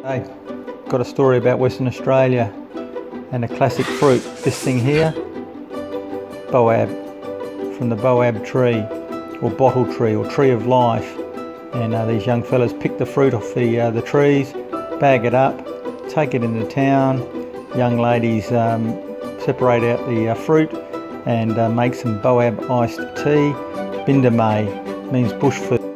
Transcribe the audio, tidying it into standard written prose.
Hey, got a story about Western Australia and a classic fruit. This thing here, Boab, from the Boab tree, or bottle tree, or tree of life. And these young fellas pick the fruit off the trees, bag it up, take it into town. Young ladies separate out the fruit and make some Boab iced tea. Bindam means bush food.